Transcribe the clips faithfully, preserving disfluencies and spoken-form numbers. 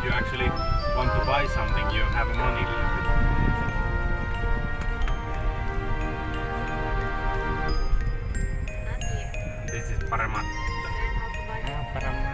you actually want to buy something, you have money a little bit. This is Parramatta. Ah, Parramatta.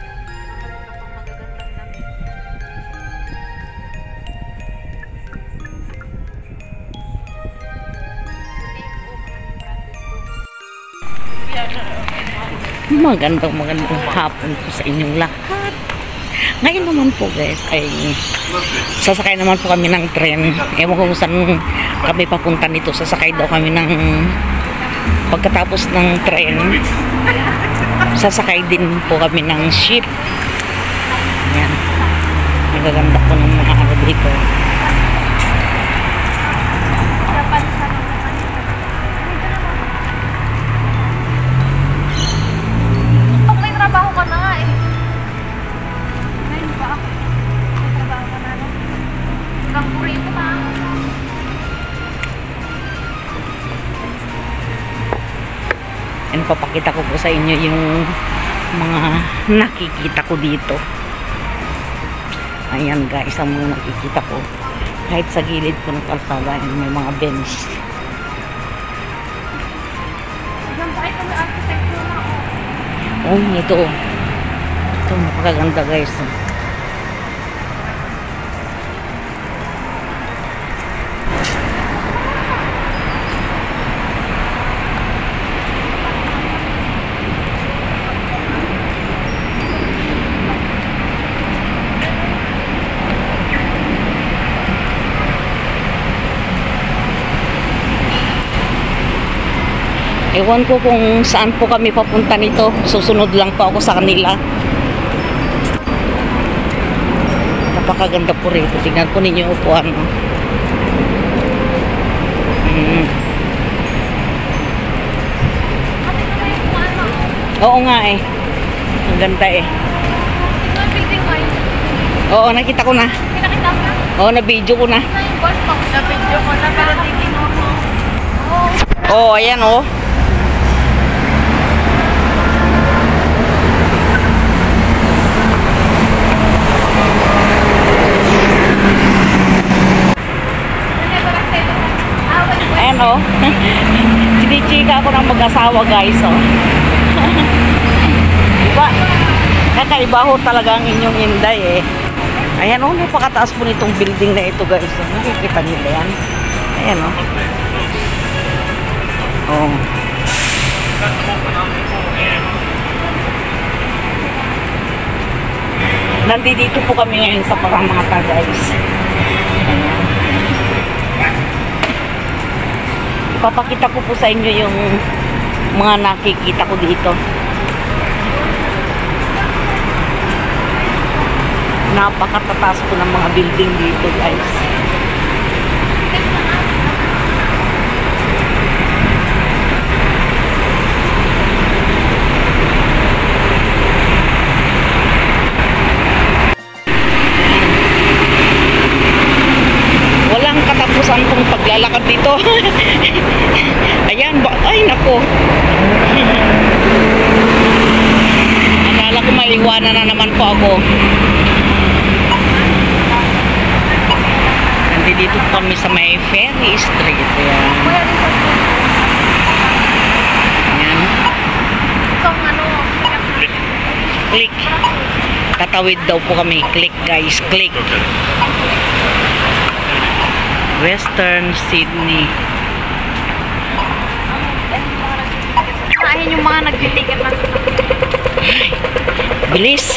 Magandang magandang hapon po sa inyong lahat. Ngayon naman po guys ay sasakay naman po kami ng tren. Ewan ko kung saan kami papunta nito. Sasakay daw kami ng pagkatapos ng tren. Sasakay din po kami ng ship. Ayan. Nagaganda po ng mga ano dito. Trabaho ka na nga eh. Ngayon ba ako? May trabaho ka na no? Hanggang burrito pa. And papakita ko po sa inyo yung mga nakikita ko dito. Ayan guys, ang mga nakikita ko. Kahit sa gilid po ng kalsada, may mga bench. Hanggang bakit kami architecture na ako? Oh, ito. Ito, napakaganda guys. Ewan ko kung saan po kami papunta nito. Susunod lang po ako sa kanila. Napakaganda po rito. Tingnan po ninyo upuan. Hmm. Oo nga eh. Ang ganda eh. Oo, nakita ko na. Pinakita mo na? Oo, na-video ko na. Ito yung bus stop. Na-video ko na pero di kinuha. Oo. Oo, ayan oh. Ayan o. Sinichika ako ng mag-asawa guys o. Diba? Kakaiba ho talaga ang inyong Inday eh. Ayan o. Napakataas po nitong building na ito guys. Nakikita nyo ba yan? Ayan o. Oh. Nandito po kami ngayon sa Parramatta guys. Ipapakita ko po sa inyo yung mga nakikita ko dito. Napakatataas po ng mga building dito guys. Walang katapusan kong paglalakad dito. Ayan, ay nako. Akala ko maiwanan na naman po ako. Nandito po kami sa may Ferry Street. Ayan. Ayan. Itong ano, Click. Tatawid daw po kami. Click guys, click. Western Sydney. Ayan yung mga nagtitiket ng Bilis.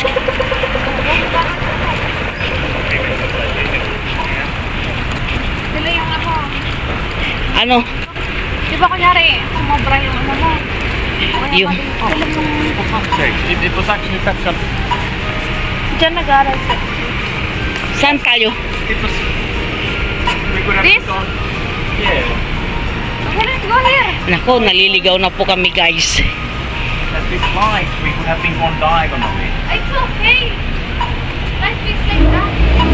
Sila yung ano. Ano? Di ba kunyari, sumobra yung ano mo? Yung. It, it was actually cut short. Diyan nag-aaral sa. Saan tayo? It was. We could have This? gone. Yeah. Okay, let's go here. Nako, naliligaw na po kami guys. At this point, we could have been gone diagonally. It's okay. Life is like that.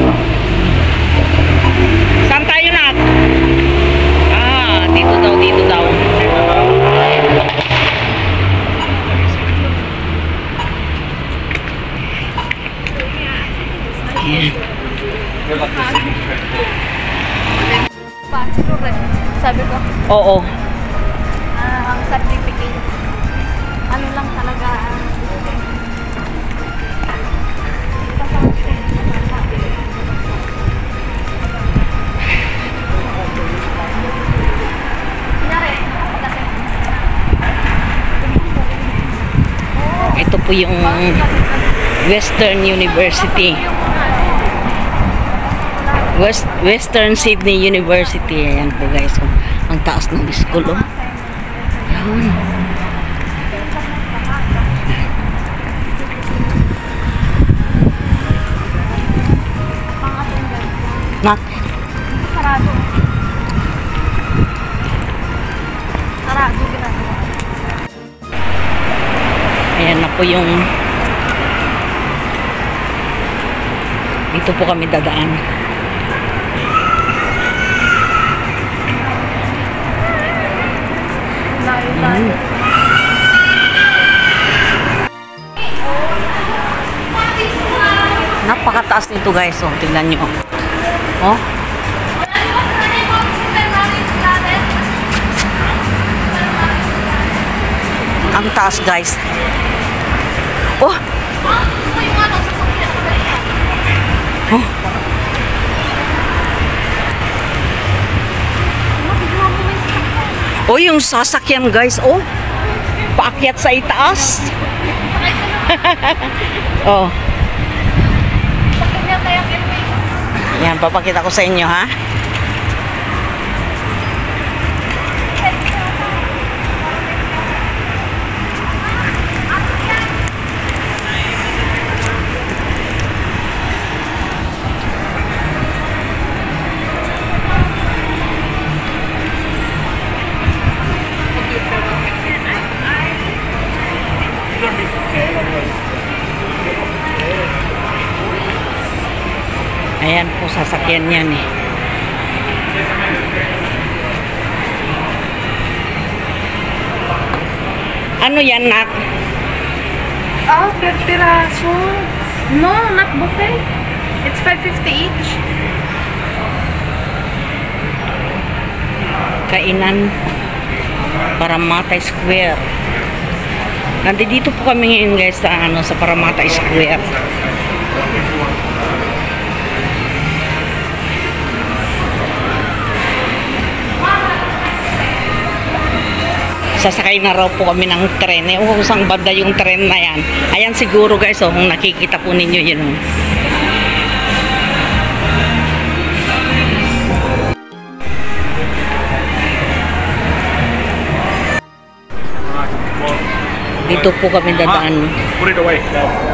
Saan tayo na? Ah, dito daw, dito daw. Ayan. Oo. Ah, ang certificate. Ano lang talaga. ah, Kunyari, kasi Ito po yung Western University. West Western Sydney University. Ayan po guys. Oh. Ang taas ng school. Oh. Ayan. Nak. sarado. Sarado ginagawa. Ayan na po yung dito po kami dadaan. Layo tayo. Napakataas nito guys. Oh, tingnan nyo. Oh. Ang taas guys. Oh. Oh. Oh, yung sasakyan guys. Oh. Paakyat sa itaas. Oh. Yan, papakita ko sa inyo ha. Ayan po, sasakyan yan eh. Ano yan, Nak? Oh, per piraso. No, not buffet. It's five fifty each. Kainan Parramatta Square. Nandito po kami ngayon guys sa ano sa Parramatta Square. Sasakay na raw po kami ng tren. Eh, kung saan banda yung tren na yan. Ayan siguro guys, oh, kung nakikita po ninyo yun. Oh. Dito po kami dadaan. Put it away.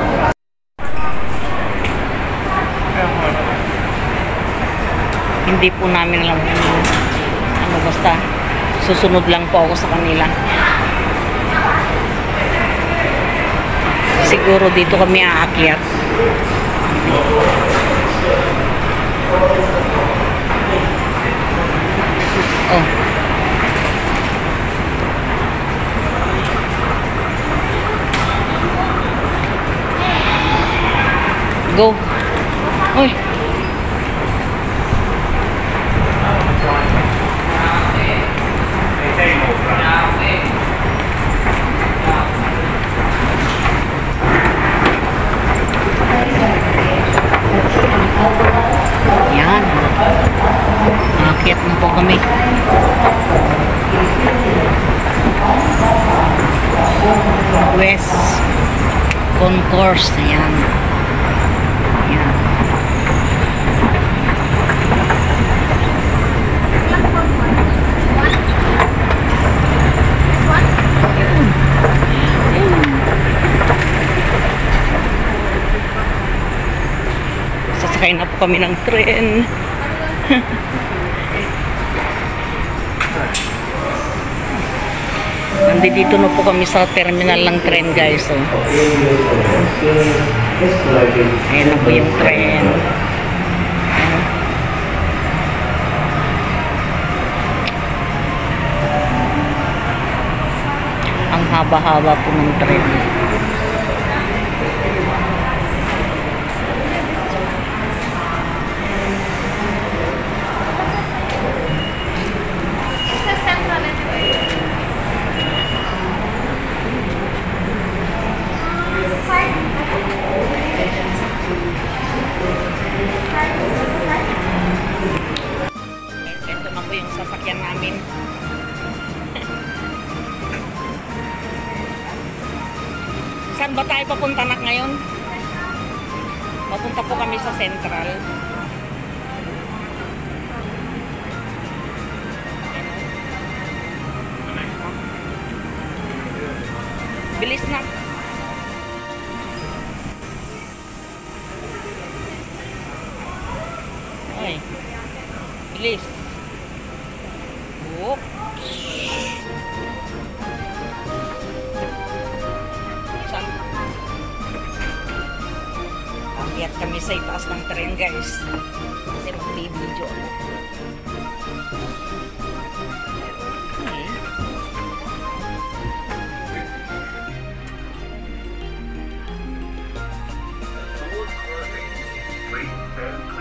Hindi po namin alam ano, ano basta susunod lang po ako sa kanila. Siguro dito kami aakyat. Oh. Go. Uy. Yan. Aakyat na po kami. West Concourse. Yan. Yan. Sasakay na po kami ng tren. Nandito na po kami sa terminal ng tren guys. Oh. Ayan na po yung tren. Ayan. Ang haba-haba po ng tren. It's a Saan ba tayo papunta na ngayon? Papunta po kami sa Central. Bilis na. Ay. Bilis. Oops. Saan? Akyat kami sa itaas ng tren, guys. Kasi mag-video ako. Okay. Doors closing. Please stand clear.